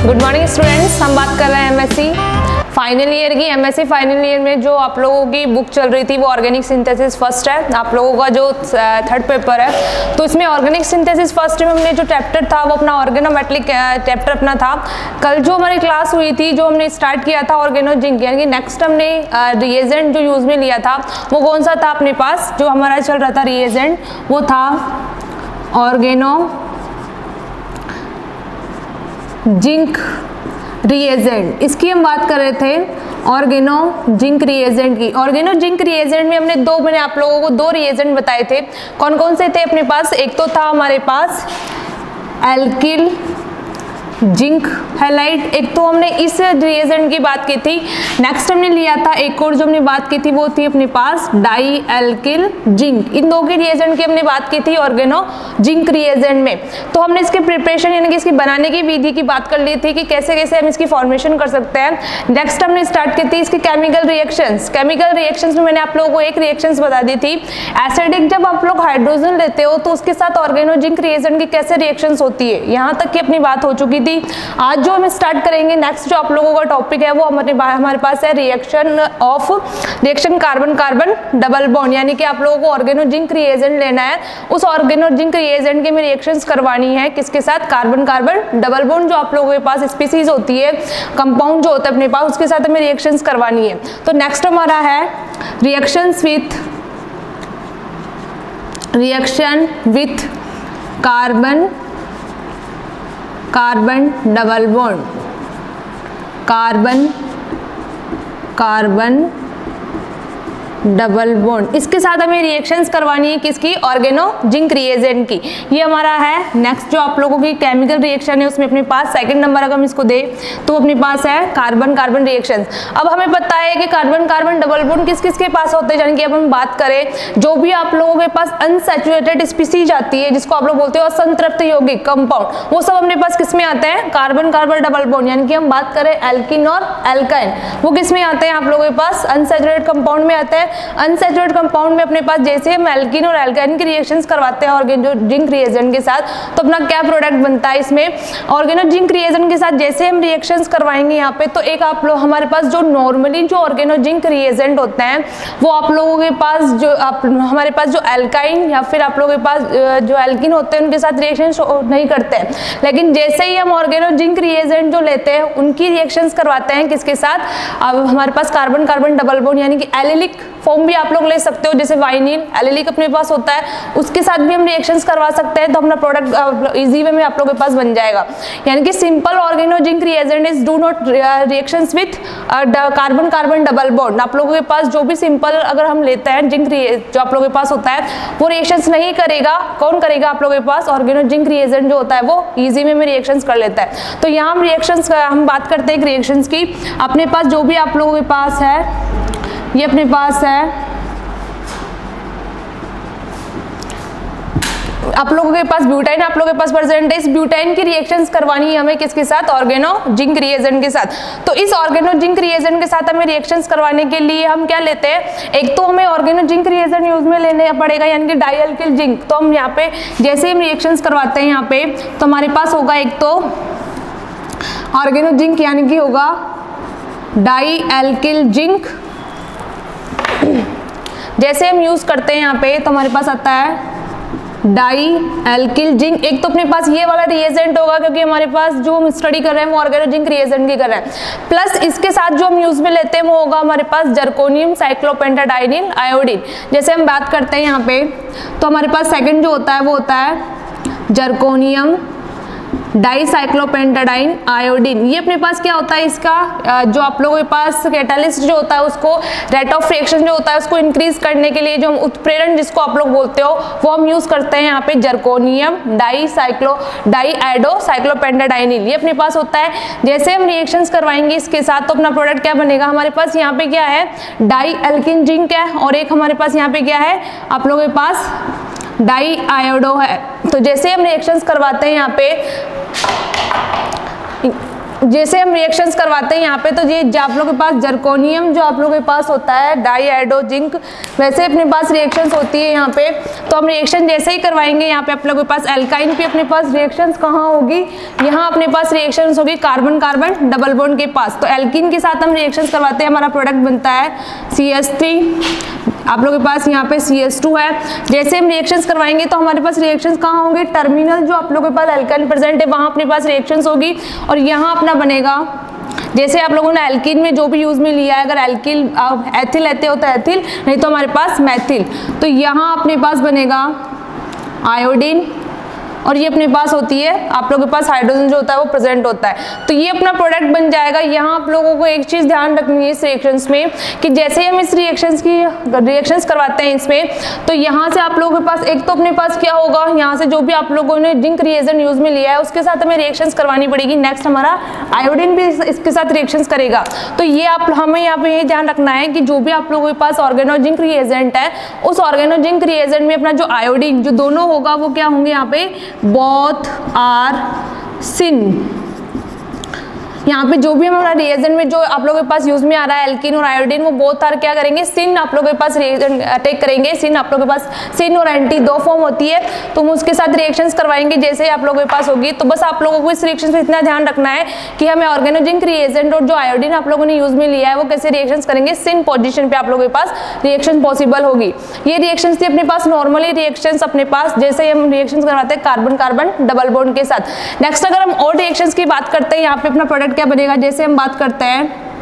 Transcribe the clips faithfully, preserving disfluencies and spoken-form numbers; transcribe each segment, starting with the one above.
Good morning students, हम बात कर रहे हैं एमएससी फाइनल ईयर की। एमएससी फाइनल ईयर में जो आप लोगों की बुक चल रही थी वो ऑर्गेनिक सिंथेसिस फर्स्ट है, आप लोगों का जो थर्ड पेपर है। तो इसमें ऑर्गेनिक सिंथेसिस फर्स्ट में हमने जो चैप्टर था वो अपना ऑर्गेनोमेटलिक चैप्टर अपना था। कल जो हमारी क्लास हुई थी, जो हमने स्टार्ट किया था ऑर्गेनोजिंक, यानी कि नेक्स्ट हमने रिएजेंट जो यूज में लिया था वो कौन सा था अपने पास, जो हमारा चल रहा था रिएजेंट वो था ऑर्गेनो जिंक रिएजेंट। इसकी हम बात कर रहे थे ऑर्गेनो जिंक रिएजेंट की। ऑर्गेनो जिंक रिएजेंट में हमने दो मैंने आप लोगों को दो रिएजेंट बताए थे। कौन कौन से थे अपने पास? एक तो था हमारे पास एल्किल जिंक हैलाइड, एक तो हमने इस रिएजेंट की बात की थी। नेक्स्ट हमने लिया था एक और जो हमने बात की थी वो थी अपने पास डाई एल्किल जिंक। इन दो के रिएजेंट की हमने बात की थी ऑर्गेनो जिंक रिएजेंट में। तो हमने इसके प्रिपरेशन यानी कि इसकी बनाने की विधि की बात कर ली थी कि कैसे कैसे हम इसकी फॉर्मेशन कर सकते हैं। नेक्स्ट हमने स्टार्ट की थी इसकी केमिकल रिएक्शंस। केमिकल रिएक्शंस में मैंने आप लोगों को एक रिएक्शंस बता दी थी एसिडिक, जब आप लोग हाइड्रोजन लेते हो तो उसके साथ ऑर्गेनो जिंक रिएजेंट की कैसे रिएक्शंस होती है, यहाँ तक की अपनी बात हो चुकी थी। आज जो हम स्टार्ट करेंगे नेक्स्ट जो आप लोगों का टॉपिक है वो हमारे हमारे पास है reaction of reaction carbon carbon double bond, यानी कि आप लोगों को ऑर्गेनो जिंक रिएजेंट लेना है। उस ऑर्गेनो जिंक रिएजेंट के में रिएक्शंस करवानी है किसके साथ? कार्बन कार्बन डबल बॉन्ड जो आप लोगों के पास स्पीसीज होती है, कंपाउंड जो होता है अपने पास, उसके साथ हमें रिएक्शंस करवानी है। तो नेक्स्ट हमारा है reactions with reaction with carbon carbon double bond, carbon carbon double bond, इसके साथ हमें रिएक्शंस करवानी है किसकी? ऑर्गेनो जिंक रिएजेंट की। ये हमारा है नेक्स्ट जो आप लोगों की केमिकल रिएक्शन है उसमें अपने पास सेकंड नंबर अगर हम इसको दे तो अपने पास है कार्बन कार्बन रिएक्शंस। अब हमें पता है कि कार्बन कार्बन डबल बॉन्ड किस किस के पास होते हैं, यानी कि अब हम बात करें जो भी आप लोगों के पास अनसैचुरेटेड स्पीसीज आती है जिसको आप लोग बोलते हो असंतृप्त यौगिक कंपाउंड, वो सब अपने पास किस में आते हैं? Carbon carbon double bond. यानी कि हम बात करें एल्किन और एल्काइन, वो किस में आते हैं? आप लोगों के पास अनसैचुरेटेड कंपाउंड में आते हैं। अनसैचुरेटेड कंपाउंड में अपने पास जैसे हम एल्किन और एल्काइन की रिएक्शंस करवाते हैं ऑर्गेनो जिंक रिएजेंट के साथ, तो अपना क्या प्रोडक्ट बनता है इसमें? ऑर्गेनो जिंक रिएजेंट के साथ जैसे हम रिएक्शंस करवाएंगे यहाँ पे, तो एक आप लोग हमारे पास जो नॉर्मली जो ऑर्गेनो जिंक रिएजेंट होते हैं वो आप लोगों के पास जो आप हमारे पास जो एल्काइन या फिर आप लोगों के पास जो एल्किन होते हैं उनके साथ रिएक्शन नहीं करते हैं। लेकिन जैसे ही हम ऑर्गेनो जिंक रिएजेंट जो लेते हैं उनकी रिएक्शंस करवाते हैं किसके साथ? अब हमारे पास कार्बन कार्बन डबल बॉन्ड यानी कि एलिलिक फॉर्म भी आप लोग ले सकते हो, जैसे वाइनिल एलिलिक अपने पास होता है, उसके साथ भी हम रिएक्शंस करवा सकते हैं। तो अपना प्रोडक्ट इजी वे में आप लोगों के पास बन जाएगा। यानी कि simple organozinc reagent is do not reactions with carbon carbon double bond. आप लोगों के पास जो भी सिंपल अगर हम लेते हैं जिंक जो आप लोगों के पास होता है वो रिएक्शंस नहीं करेगा। कौन करेगा? आप लोगों के पास ऑर्गेनो जिंक रिएजेंट जो होता है वो इजी वे में रिएक्शंस कर लेता है। तो यहाँ हम रिएक्शंस हम बात करते हैं रिएक्शंस की। अपने पास जो भी आप लोगों के पास है ये अपने पास है आप लोगों के पास ब्यूटाइन, आप लोगों के पास प्रेजेंट है। इस ब्यूटाइन की रिएक्शंस करवानी है हमें किसके साथ? ऑर्गेनो जिंक रिएजेंट के साथ। तो इस ऑर्गेनो जिंक रिएजेंट के साथ हमें रिएक्शंस करवाने के लिए हम क्या लेते हैं? एक तो हमें ऑर्गेनो जिंक रिएजेंट यूज में लेने पड़ेगा यानी कि डाई एल्किल जिंक। तो हम यहाँ पे जैसे हम रिएक्शंस करवाते हैं यहाँ पे तो हमारे पास होगा एक तो ऑर्गेनो जिंक यानी कि होगा डाई एल्किल जिंक। जैसे हम यूज करते हैं यहाँ पे तो हमारे पास आता है डाई एल्किल जिंक। एक तो अपने पास ये वाला रिएजेंट होगा क्योंकि हमारे पास जो हम स्टडी कर रहे हैं वो ऑर्गेनो जिंक रिएजेंट की कर रहे हैं। प्लस इसके साथ जो हम यूज में लेते हैं वो होगा हमारे पास जर्कोनियम साइक्लोपेंटाडाइनिल आयोडीन। जैसे हम बात करते हैं यहाँ पे तो हमारे पास सेकंड जो होता है वो होता है जर्कोनियम डाइसाइक्लोपेंटाडाइन आयोडीन। ये अपने पास क्या होता है? इसका जो आप लोगों के पास कैटालिस्ट जो होता है उसको रेट ऑफ रिएक्शन जो होता है उसको इंक्रीज करने के लिए जो हम उत्प्रेरण जिसको आप लोग बोलते हो वो हम यूज करते हैं यहाँ पे जर्कोनियम डाइसाइक्लो डाइएडो साइक्लोपेंटाडाइनिल। ये अपने पास होता है। जैसे हम रिएक्शंस करवाएंगे इसके साथ तो अपना प्रोडक्ट क्या बनेगा? हमारे पास यहाँ पे क्या है? डाई एल्किन जिंक है और एक हमारे पास यहाँ पे क्या है? आप लोगों के पास डाई आयोडो है। तो जैसे हम रिएक्शंस करवाते हैं यहाँ पे जैसे हम रिएक्शंस करवाते हैं यहाँ पे, तो ये आप लोगों के पास जर्कोनियम जो आप लोगों के पास होता है डाई आयोडो जिंक, वैसे अपने पास रिएक्शंस होती है यहाँ पे। तो हम रिएक्शन जैसे ही करवाएंगे यहाँ पे आप लोगों के पास एल्काइन पे अपने पास रिएक्शंस कहाँ होगी, यहाँ अपने पास रिएक्शंस होगी कार्बन कार्बन डबल बॉन्ड के पास। तो एल्किन के साथ हम रिएक्शंस करवाते हैं, हमारा प्रोडक्ट बनता है सी एच थ्री, आप लोगों के पास यहाँ पे सी एच टू है। जैसे हम रिएक्शंस करवाएंगे तो हमारे पास रिएक्शंस कहाँ होंगे, टर्मिनल जो आप लोगों के पास एल्काइन प्रेजेंट है वहाँ अपने पास रिएक्शंस होगी और यहाँ अपना बनेगा, जैसे आप लोगों ने एल्कीन में जो भी यूज में लिया है, अगर एल्किल एथिल लेते हो तो एथिल, नहीं तो हमारे पास मैथिल। तो यहाँ अपने पास बनेगा आयोडीन और ये अपने पास होती है, आप लोगों के पास हाइड्रोजन जो होता है वो प्रेजेंट होता है। तो ये अपना प्रोडक्ट बन जाएगा। यहाँ आप लोगों को एक चीज़ ध्यान रखनी है इस रिएक्शंस में कि जैसे हम इस रिएक्शंस की रिएक्शंस करवाते हैं इसमें, तो यहाँ से आप लोगों के पास एक तो अपने पास क्या होगा, यहाँ से जो भी आप लोगों ने जिंक रिएजेंट यूज में लिया है उसके साथ हमें रिएक्शंस करवानी पड़ेगी। नेक्स्ट हमारा आयोडीन भी इसके साथ रिएक्शंस करेगा। तो ये आप हमें यहाँ पे ये ध्यान रखना है कि जो भी आप लोगों के पास ऑर्गेनो जिंक रिएजेंट है, उस ऑर्गेनो जिंक रिएजेंट में अपना जो आयोडीन जो दोनों होगा वो क्या होंगे, यहाँ पे बोथ आर सिन। यहाँ पे जो भी हमारा रिएजेंट में जो आप लोगों के पास यूज में आ रहा है एल्कीन और आयोडीन, वो बोथ आर क्या करेंगे, सिन आप लोगों के पास रिएजेंट अटैक करेंगे। सिन आप लोगों के पास सिन और एंटी दो फॉर्म होती है, तो हम उसके साथ रिएक्शंस करवाएंगे जैसे आप लोगों के पास होगी। तो बस आप लोगों को इस रिएक्शन में इतना ध्यान रखना है कि हमें ऑर्गेनो जिंक रिएजेंट और जो आयोडीन आप लोगों ने यूज में लिया है वो कैसे रिएक्शंस करेंगे, सिन पोजिशन पे आप लोगों के पास रिएक्शन पॉसिबल होगी। ये रिएक्शन थी अपने पास नॉर्मली रिएक्शंस अपने पास जैसे हम रिएक्शन करवाते हैं कार्बन कार्बन डबल बॉन्ड के साथ। नेक्स्ट अगर हम और रिएक्शंस की बात करते हैं, यहाँ पे अपना प्रोडक्ट क्या बनेगा, जैसे हम बात करते हैं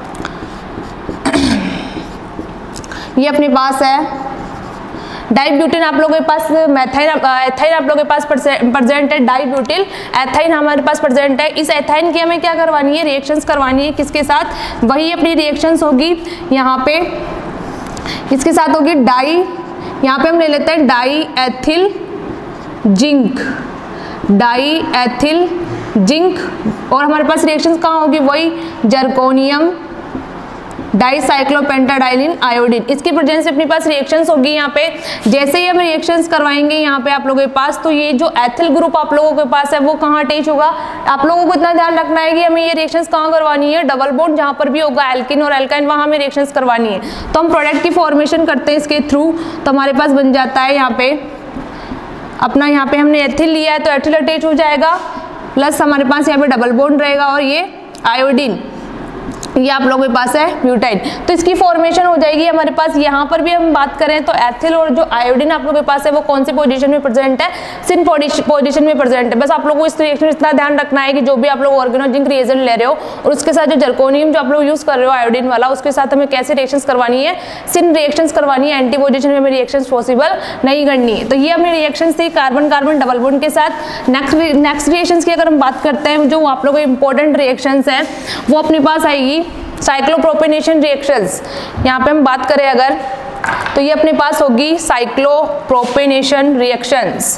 ये अपने पास है डाइब्यूटिन, आप लोगों के पास मेथाइन एथाइन आप लोगों के पास प्रेजेंट है, डाइब्यूटिल एथाइन हमारे पास प्रेजेंट है। इस एथाइन की हमें क्या करवानी है, रिएक्शंस करवानी है किसके साथ, वही अपनी रिएक्शंस होगी यहाँ पे इसके साथ होगी डाई, यहाँ पे हम ले लेते हैं diethyl zinc, diethyl zinc और हमारे पास रिएक्शंस कहाँ होगी, वही जर्कोनियम डाइसाइक्लोपेंटाडाइलिन आयोडीन, इसकी प्रेजेंस से अपने पास रिएक्शंस होगी। यहाँ पे जैसे ही हम रिएक्शंस करवाएंगे यहाँ पे आप लोगों के पास, तो ये जो एथिल ग्रुप आप लोगों के पास है वो कहाँ अटैच होगा, आप लोगों को इतना ध्यान रखना है कि हमें ये रिएक्शंस कहाँ करवानी है, डबल बॉन्ड जहाँ पर भी होगा एल्किन और एल्काइन वहाँ हमें रिएक्शंस करवानी है। तो हम प्रोडक्ट की फॉर्मेशन करते हैं इसके थ्रू, तो हमारे पास बन जाता है यहाँ पे अपना, यहाँ पे हमने एथिल लिया है तो एथिल अटैच हो जाएगा, प्लस हमारे पास यहाँ पे डबल बॉन्ड रहेगा और ये आयोडीन, ये आप लोगों के पास है ब्यूटाइन। तो इसकी फॉर्मेशन हो जाएगी हमारे पास। यहाँ पर भी हम बात करें तो एथिल और जो आयोडीन आप लोगों के पास है वो कौन सी पोजीशन में प्रेजेंट है, सिन पोजीशन में प्रेजेंट है। बस आप लोगों को इस रिएक्शन में इतना ध्यान रखना है कि जो भी आप लोग ऑर्गेनो जिंक रिएजेंट ले रहे हो और उसके साथ जो जर्कोनियम जो आप लोग यूज कर रहे हो आयोडीन वाला, उसके साथ हमें कैसे रिएक्शंस करवानी है, सिन रिएक्शंस करवानी है, एंटी पोजीशन में हमें रिएक्शंस पॉसिबल नहीं करनी है। तो ये अपनी रिएक्शंस थी कार्बन कार्बन डबल बॉन्ड के साथ। नेक्स्ट नेक्स्ट रिएक्शंस की अगर हम बात करते हैं, जो आप लोगों को इंपॉर्टेंट रिएक्शंस है वो अपने पास आएगी साइक्लोप्रोपेनेशन रिएक्शंस। यहाँ पे हम बात करें अगर, तो ये अपने पास होगी cyclopropanation reactions,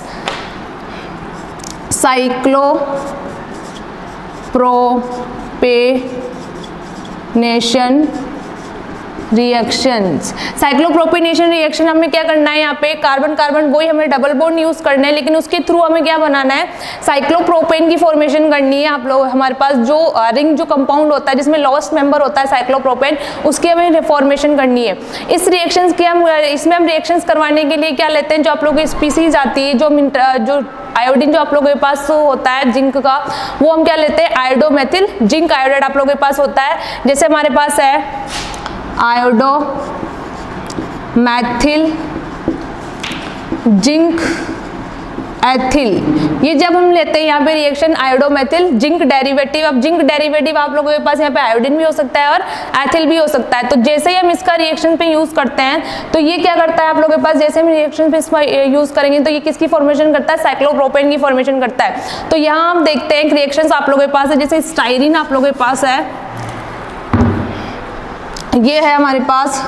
cyclopropanation reactions. Cyclopropanation reaction हमें क्या करना है, यहाँ पे कार्बन कार्बन वही हमें डबल बॉन्ड यूज करना है, लेकिन उसके थ्रू हमें क्या बनाना है, साइक्लोप्रोपेन की फॉर्मेशन करनी है। आप लोग हमारे पास जो रिंग जो कंपाउंड होता है जिसमें लॉस्ट मेंबर होता है साइक्लोप्रोपेन, उसकी हमें फॉर्मेशन करनी है। इस रिएक्शंस की हम इसमें हम रिएक्शंस करवाने के लिए क्या लेते हैं, जो आप लोगों की स्पीसीज आती है, जो जो आयोडीन जो आप लोगों के पास होता है जिंक का, वो हम क्या लेते हैं, आयोडोमेथिल जिंक आयोडाइड आप लोगों के पास होता है। जैसे हमारे पास है आयोडो मैथिल जिंक एथिल, ये जब हम लेते हैं यहाँ पे रिएक्शन आयोडोमेथिल जिंक डेरिवेटिव। अब जिंक डेरिवेटिव आप लोगों के पास यहाँ पे आयोडीन भी हो सकता है और एथिल भी हो सकता है। तो जैसे ही हम इसका रिएक्शन पे यूज करते हैं तो ये क्या करता है आप लोगों के पास, जैसे हम रिएक्शन पे इसका यूज करेंगे तो ये किसकी फॉर्मेशन करता है, साइक्लोप्रोपेन की फॉर्मेशन करता है। तो यहाँ हम देखते हैं रिएक्शन आप लोगों के पास है, जैसे स्टाइरिन आप लोगों के पास है, ये है हमारे पास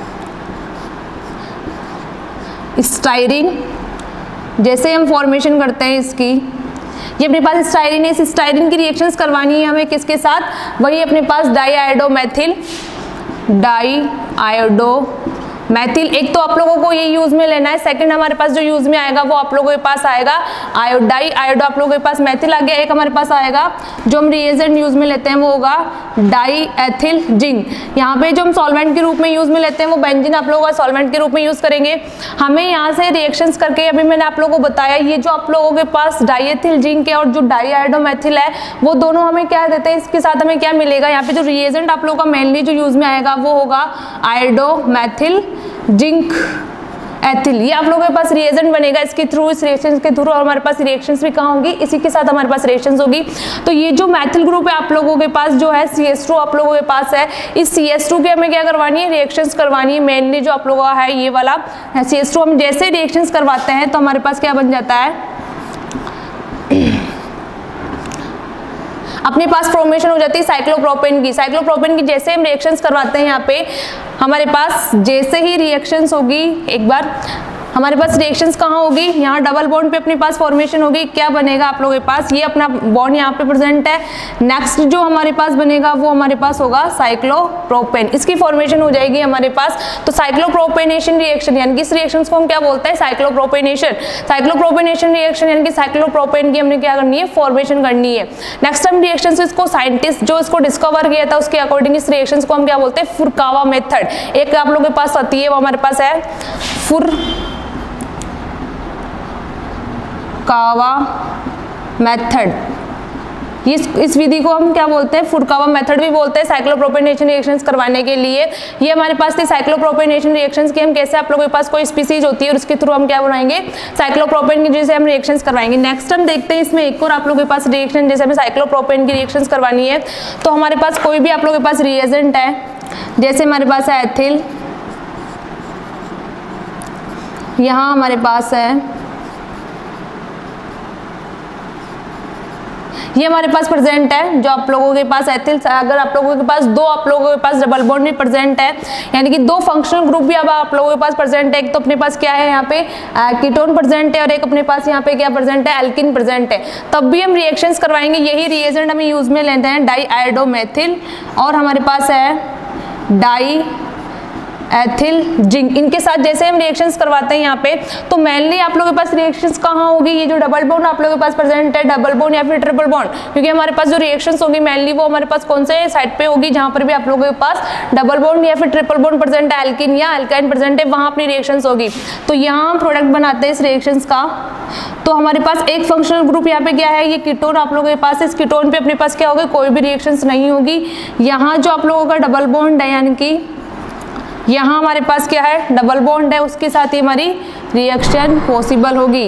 स्टाइरिन। जैसे हम फॉर्मेशन करते हैं इसकी, ये अपने पास स्टाइरिन है, इस स्टाइरिन की रिएक्शंस करवानी है हमें किसके साथ, वही अपने पास diiodomethyl diiodomethyl methyl, एक तो आप लोगों को ये यूज में लेना है। सेकंड हमारे पास जो यूज में आएगा वो आप लोगों के पास आएगा आयोडाई, आयोडो आप लोगों के पास मैथिल आ गया। एक हमारे पास आएगा जो हम रिएजेंट यूज में लेते हैं वो होगा डाई एथिल जिंक। यहाँ पे जो हम सॉल्वेंट के रूप में यूज में लेते हैं वो बेंजीन आप लोगों का सॉल्वेंट के रूप में यूज करेंगे। हमें यहाँ से रिएक्शंस करके अभी मैंने आप लोगों को बताया, ये जो आप लोगों के पास डाई एथिल जिंक है और जो डाई आयोडो मैथिल है वो दोनों हमें क्या देते हैं, इसके साथ हमें क्या मिलेगा, यहाँ पे जो रिएजेंट आप लोगों का मेनली जो यूज में आएगा वो होगा आयोडो मैथिल जिंक एथिल। ये आप लोगों के पास रिएजेंट बनेगा इसके थ्रू, इस रिएक्शन के थ्रू। और हमारे पास रिएक्शंस भी कहाँ होगी, इसी के साथ हमारे पास रिएक्शंस होगी। तो ये जो मैथिल ग्रुप है आप लोगों के पास जो है सी एच टू आप लोगों के पास है, इस सी एच टू की हमें क्या करवानी है, रिएक्शंस करवानी है। मेनली जो आप लोगों का है ये वाला सी एच टू, हम जैसे रिएक्शंस करवाते हैं तो हमारे पास क्या बन जाता है, अपने पास फॉर्मेशन हो जाती है साइक्लोप्रोपेन की। साइक्लोप्रोपेन की जैसे हम रिएक्शंस करवाते हैं यहाँ पे हमारे पास जैसे ही रिएक्शंस होगी, एक बार हमारे पास रिएक्शंस कहाँ होगी, यहाँ डबल बॉन्ड पे अपने पास फॉर्मेशन होगी। क्या बनेगा आप लोगों के पास, ये अपना बॉन्ड यहाँ पे प्रेजेंट है। नेक्स्ट जो हमारे पास बनेगा वो हमारे पास होगा साइक्लोप्रोपेन, इसकी फॉर्मेशन हो जाएगी हमारे पास। तो साइक्लोप्रोपेनेशन रिएक्शन यानी कि इस रिएक्शंस को हम क्या बोलते हैं, साइक्लोप्रोपेनेशन। साइक्लोप्रोपेनेशन रिएक्शन यानी कि साइक्लोप्रोपेन की हमने क्या करनी है, फॉर्मेशन करनी है। नेक्स्ट हम रिएक्शंस इसको साइंटिस्ट जो इसको डिस्कवर किया था उसके अकॉर्डिंग इस रिएक्शंस को हम क्या बोलते हैं, फुरकावा मेथड। एक आप लोगों के पास आती है वो हमारे पास है फुर कावा मेथड। इस इस विधि को हम क्या बोलते हैं, फुरकावा मेथड भी बोलते हैं साइक्लोप्रोपेनेशन रिएक्शंस करवाने के लिए। ये हमारे पास थी साइक्लोप्रोपेनेशन रिएक्शंस की, हम कैसे आप लोगों के पास कोई स्पीसीज होती है और उसके थ्रू हम क्या बनाएंगे, साइक्लोप्रोपेन की जैसे हम रिएक्शंस करवाएंगे। नेक्स्ट हम देखते हैं इसमें एक और आप लोगों के पास रिएक्शन, जैसे हमें साइक्लोप्रोपेन की रिएक्शंस करवानी है तो हमारे पास कोई भी आप लोगों के पास रिएजेंट है, जैसे हमारे पास है एथिल, यहाँ हमारे पास है ये हमारे पास प्रेजेंट है जो आप लोगों के पास एथिल। अगर आप लोगों के पास दो आप लोगों के पास डबल बॉन्ड भी प्रेजेंट है, यानी कि दो फंक्शनल ग्रुप भी अब आप लोगों के पास प्रेजेंट है, एक तो अपने पास क्या है यहाँ पे कीटोन प्रेजेंट है और एक अपने पास यहाँ पे क्या प्रेजेंट है, एल्किन प्रेजेंट है, तब भी हम रिएक्शंस करवाएंगे। यही रिएजेंट हमें यूज में लेते हैं डाई आयोडो मैथिल और हमारे पास है डाई एथिल जिंक। इनके साथ जैसे हम रिएक्शंस करवाते हैं यहाँ पे तो मेनली आप लोगों के पास रिएक्शंस कहाँ होगी, ये जो डबल बॉन्ड आप लोगों के पास प्रेजेंट है, डबल बॉन्ड या फिर ट्रिपल बॉन्ड, क्योंकि हमारे पास जो रिएक्शंस होगी मेनली वो हमारे पास कौन से साइड पे होगी, जहाँ पर भी आप लोगों के पास डबल बॉन्ड या फिर ट्रिपल बॉन्ड प्रेजेंट है, एल्किन या अल्काइन प्रेजेंट है, वहाँ अपनी रिएक्शंस होगी। तो यहाँ हम प्रोडक्ट बनाते हैं इस रिएक्शंस का। तो हमारे पास एक फंक्शनल ग्रुप यहाँ पे क्या है, ये कीटोन आप लोगों के पास, इस कीटोन पे अपने पास क्या होगा, कोई भी रिएक्शंस नहीं होगी। यहाँ जो आप लोगों का डबल बॉन्ड है यानी कि यहाँ हमारे पास क्या है, डबल बॉन्ड है, उसके साथ ही हमारी रिएक्शन पॉसिबल होगी।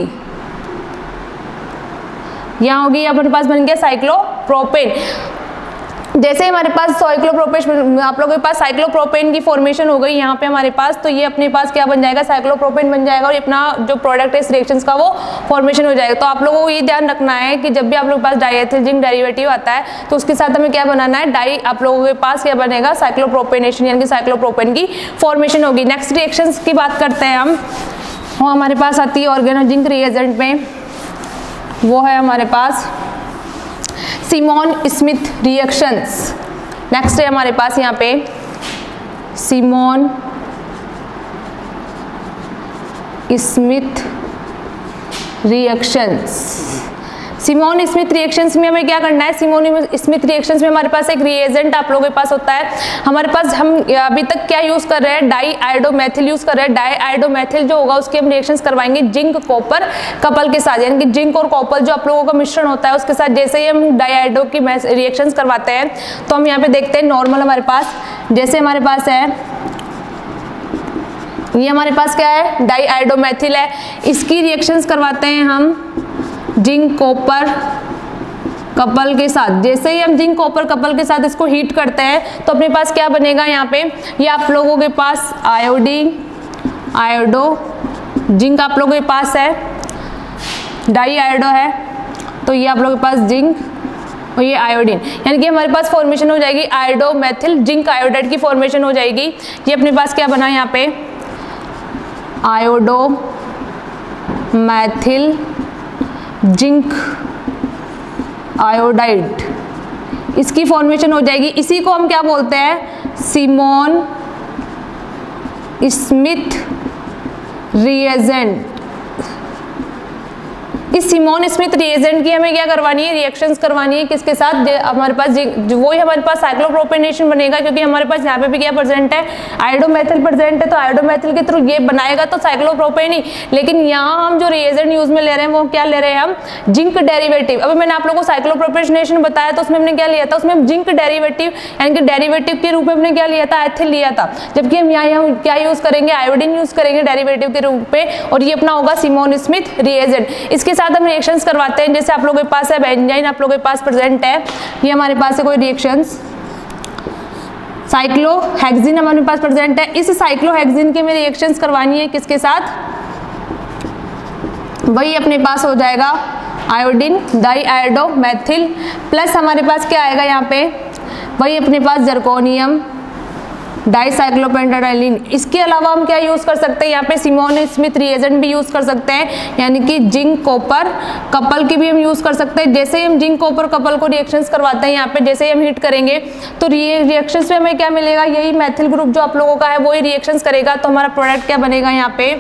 यहाँ होगी अपने पास बन गया साइक्लोप्रोपेन। जैसे हमारे पास साइक्लोप्रोपेन आप लोगों के पास साइक्लोप्रोपेन की फॉर्मेशन हो गई यहाँ पे हमारे पास, तो ये अपने पास क्या बन जाएगा, साइक्लोप्रोपेन बन जाएगा और अपना जो प्रोडक्ट है इस रिएक्शंस का वो फॉर्मेशन हो जाएगा। तो आप लोगों को ये ध्यान रखना है कि जब भी आप लोगों के पास डाईएथिल जिंक डेरिवेटिव आता है तो उसके साथ हमें क्या बनाना है, डाई आप लोगों के पास क्या बनेगा, साइक्लोप्रोपेनेशन यानी कि साइक्लोप्रोपेन की फॉर्मेशन होगी। नेक्स्ट रिएक्शंस की बात करते हैं हम, वो हमारे पास आती है ऑर्गेनो जिंक रिएजेंट में, वो है हमारे पास सिमोन स्मिथ रिएक्शंस। नेक्स्ट है हमारे पास यहाँ पे Simmons Smith reactions. Simmons Smith reactions में हमें क्या करना है, सिमोन स्मिथ रिएक्शंस में हमारे पास एक रिएजेंट आप लोगों के पास होता है। हमारे पास हम अभी तक क्या यूज कर रहे हैं, डाई आयोडोमेथिल यूज कर रहे हैं। डाई आयोडोमेथिल जो होगा उसके हम रिएक्शंस करवाएंगे जिंक कॉपर कपल के साथ, यानी कि जिंक और कॉपर जो आप लोगों का मिश्रण होता है उसके साथ जैसे ही हम डाई आयोडो की रिएक्शंस करवाते हैं तो हम यहाँ पे देखते हैं नॉर्मल हमारे पास, जैसे हमारे पास है ये हमारे पास क्या है, डाई आयोडोमेथिल है, इसकी रिएक्शंस करवाते हैं हम जिंक कॉपर कपल के साथ। जैसे ही हम जिंक कॉपर कपल के साथ इसको हीट करते हैं तो अपने पास क्या बनेगा यहाँ पे, ये आप लोगों के पास आयोडीन आयोडो जिंक आप लोगों के पास है, डाई आयोडो है तो ये आप लोगों के पास जिंक और ये आयोडीन, यानी कि हमारे पास फॉर्मेशन हो जाएगी आयोडोमेथिल जिंक आयोडाइड की फॉर्मेशन हो जाएगी। ये अपने पास क्या बना यहाँ पे, आयोडो मैथिल जिंक आयोडाइड, इसकी फॉर्मेशन हो जाएगी। इसी को हम क्या बोलते हैं, सिमोन स्मिथ रिएजेंट, इस सिमोन स्मिथ रिएजेंट की हमें क्या करवानी है, रिएक्शंस करवानी है किसके साथ, हमारे पास वही हमारे पास साइक्लोप्रोपेनेशन बनेगा, क्योंकि हमारे पास यहाँ पे भी क्या प्रेजेंट है, आयोडोमेथिल प्रेजेंट है, तो आयोडोमेथिल के थ्रू ये बनाएगा तो साइक्लोप्रोपेन ही। लेकिन यहाँ हम जो रिएजेंट यूज में ले रहे हैं वो क्या ले रहे हैं हम, जिंक डेरिवेटिव। अभी मैंने आप लोगों को साइक्लोप्रोपेनेशन बताया तो उसमें हमने क्या लिया था, उसमें जिंक डेरिवेटिव यानी कि डेरिवेटिव के रूप में हमने क्या लिया था, एथिल लिया था। जबकि हम यहाँ यहाँ क्या यूज करेंगे, आयोडीन यूज करेंगे डेरिवेटिव के रूप में, और ये अपना होगा सिमोन स्मिथ रिएजेंट। इसके साथ हम रिएक्शंस करवाते हैं, जैसे आप लोगों के पास है बेंजाइन, आप लोगों के पास प्रेजेंट है, ये हमारे पास है कोई रिएक्शंस, साइक्लोहेक्सिन हमारे पास प्रेजेंट है। इस साइक्लोहेक्सिन के में रिएक्शंस करवानी है किसके साथ, वही अपने पास हो जाएगा आयोडीन डाइआयोडोमेथिल, प्लस हमारे पास क्या आएगा यहाँ पे, वही अपने पास जर्कोनियम डाइसाइक्लोपेंटाडाइलिन। इसके अलावा हम क्या यूज कर सकते हैं, यहाँ पे सिमोन स्मिथ रिएजेंट भी यूज कर सकते हैं, यानी कि जिंक कॉपर कपल की भी हम यूज कर सकते हैं। जैसे ही हम जिंक कॉपर कपल को रिएक्शंस करवाते हैं, यहाँ पे जैसे ही हम हिट करेंगे तो रिएक्शंस में हमें क्या मिलेगा, यही मैथिल ग्रुप जो आप लोगों का है वही रिएक्शंस करेगा, तो हमारा प्रोडक्ट क्या बनेगा, यहाँ पे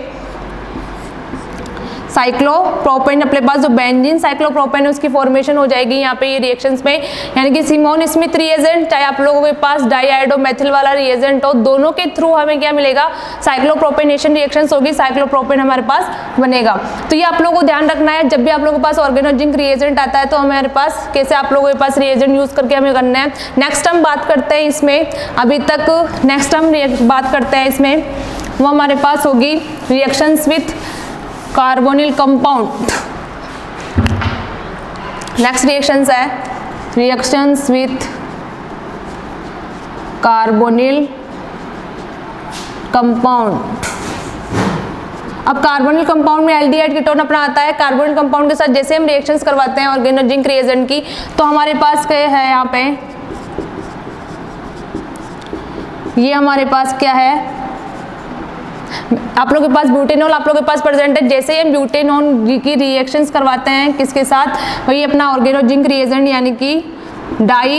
साइक्लोप्रोपेन। अपने पास जो बेंजीन साइक्लोप्रोपेन है उसकी फॉर्मेशन हो जाएगी यहाँ पे ये रिएक्शंस में, यानी कि सिमोन स्मिथ रिएजेंट चाहे आप लोगों के पास डाइआयोडोमेथिल वाला रिएजेंट हो, दोनों के थ्रू हमें क्या मिलेगा, साइक्लोप्रोपेनेशन रिएक्शंस होगी, साइक्लोप्रोपेन हमारे पास बनेगा। तो ये आप लोगों को ध्यान रखना है, जब भी आप लोगों के पास ऑर्गेनोजिंक रिएजेंट आता है तो हमारे पास कैसे आप लोगों के पास रिएजेंट यूज करके हमें करना है। नेक्स्ट हम बात करते हैं इसमें, अभी तक नेक्स्ट हम बात करते हैं इसमें, वो हमारे पास होगी reactions with carbonyl compound. Next reactions है रिएक्शंस विथ कार्बोनिल कंपाउंड। अब कार्बोनिल कंपाउंड में एल्डिहाइड कीटोन अपना आता है, कार्बोनिल कंपाउंड के साथ जैसे हम रिएक्शंस करवाते हैं ऑर्गेनोजिंक रिएजेंट की, तो हमारे पास क्या है, यहाँ पे ये हमारे पास क्या है, आप लोगों के पास ब्यूटेनॉल आप लोगों के पास प्रेजेंट है। जैसे ही हम ब्यूटेनॉल की रिएक्शंस करवाते हैं किसके साथ, वही अपना ऑर्गेनोजिंक रिएजेंट यानी कि डाई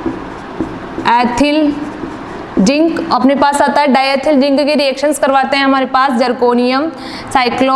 एथिल जिंक अपने पास आता है, डाई एथिल जिंक की रिएक्शंस करवाते हैं हमारे पास जर्कोनियम साइक्लो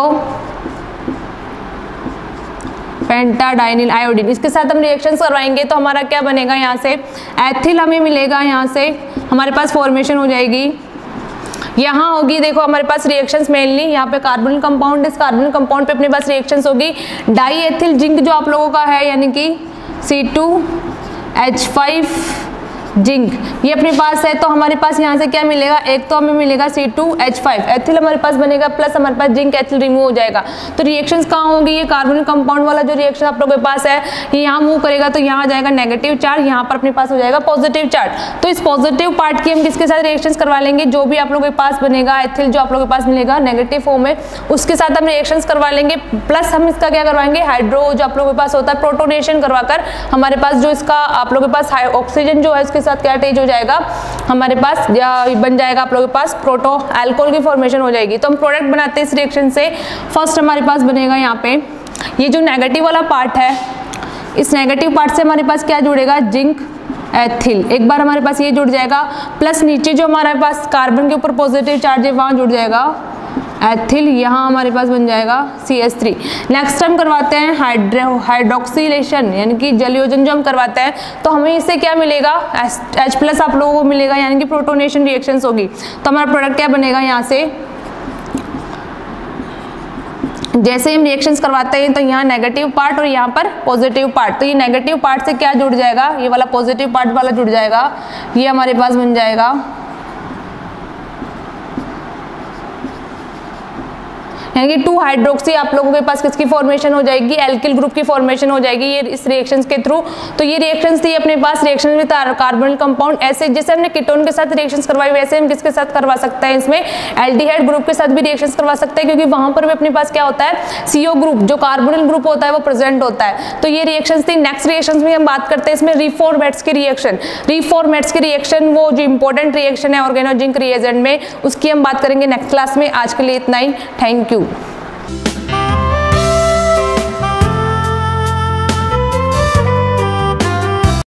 पेंटाडाइनिल आयोडीन, इसके साथ हम रिएक्शंस करवाएंगे तो हमारा क्या बनेगा, यहाँ से एथिल हमें मिलेगा, यहाँ से हमारे पास फॉर्मेशन हो जाएगी, यहाँ होगी देखो हमारे पास रिएक्शंस मेनली यहाँ पे कार्बोनिल कंपाउंड, इस कार्बोनिल कंपाउंड पे अपने पास रिएक्शंस होगी डाई एथिल जिंक जो आप लोगों का है, यानी कि C two H five zinc, ये अपने पास है, तो हमारे पास यहाँ से क्या मिलेगा, एक तो हमें मिलेगा C two H five ethyl हमारे पास बनेगा, प्लस हमारे पास जिंक एथिल रिमूव हो जाएगा। तो रिएक्शंस कहाँ होंगी, ये कार्बोनिल कंपाउंड वाला जो रिएक्शन आप लोगों के पास है ये यहाँ मूव करेगा, तो यहाँ जाएगा नेगेटिव चार्ज, यहाँ पर अपने पास हो जाएगा पॉजिटिव चार्ज। तो इस पॉजिटिव पार्ट की हम किसके साथ रिएक्शंस करवा लेंगे, जो भी आप लोगों के पास बनेगा एथिल जो आप लोगों के पास मिलेगा नेगेटिव फॉर्म में, उसके साथ हम रिएक्शंस करवा लेंगे, प्लस हम इसका क्या करवाएंगे, हाइड्रो जो आप लोगों के पास होता है प्रोटोनेशन करवाकर हमारे पास जो इसका आप लोगों के पास ऑक्सीजन जो है उसके साथ क्या अटैच हो जाएगा, हमारे पास बन जाएगा आप लोगों के पास प्रोटो अल्कोहल की फॉर्मेशन हो जाएगी। तो हम प्रोडक्ट बनाते हैं इस रिएक्शन से, फर्स्ट हमारे पास बनेगा यहाँ पे ये जो नेगेटिव वाला पार्ट है, इस नेगेटिव पार्ट से हमारे पास क्या जुड़ेगा, जिंक एथिल, एक बार हमारे पास ये जुड़ जाएगा, प्लस नीचे जो हमारे पास कार्बन के ऊपर पॉजिटिव चार्ज है वहां जुड़ जाएगा एथिल, यहाँ हमारे पास बन जाएगा सी एच थ्री। नेक्स्ट हम करवाते हैं हाइड्रो हाइड्रोक्सिलेशन यानी कि जलयोजन जो हम करवाते हैं, तो हमें इससे क्या मिलेगा, H प्लस आप लोगों को मिलेगा, यानी कि प्रोटोनेशन रिएक्शंस होगी। तो हमारा प्रोडक्ट क्या बनेगा, यहाँ से जैसे हम रिएक्शंस करवाते हैं तो यहाँ नेगेटिव पार्ट और यहाँ पर पॉजिटिव पार्ट, तो ये नेगेटिव पार्ट से क्या जुड़ जाएगा, ये वाला पॉजिटिव पार्ट वाला जुड़ जाएगा, ये हमारे पास बन जाएगा यानी कि टू हाइड्रोक्सी आप लोगों के पास किसकी फॉर्मेशन हो जाएगी, एल्किल ग्रुप की फॉर्मेशन हो जाएगी ये इस रिएक्शंस के थ्रू। तो ये रिएक्शंस थी अपने पास रिएक्शन विद कार्बोनिल कंपाउंड, ऐसे जैसे हमने कीटोन के साथ रिएक्शंस करवाई वैसे हम किसके साथ करवा सकते हैं, इसमें एल्डिहाइड ग्रुप के साथ भी रिएक्शंस करवा सकते हैं, क्योंकि वहां पर भी अपने पास क्या होता है, सीओ ग्रुप जो कार्बोनिल ग्रुप होता है वो प्रेजेंट होता है। तो ये रिएक्शंस थी। नेक्स्ट रिएक्शंस में हम बात करते हैं इसमें रिफॉर्मेट्स की रिएक्शन, रिफॉर्मेट्स की रिएक्शन वो जो इंपॉर्टेंट रिएक्शन है ऑर्गेनोजिंक रिएजेंट में, उसकी हम बात करेंगे नेक्स्ट क्लास में। आज के लिए इतना ही, थैंक यू।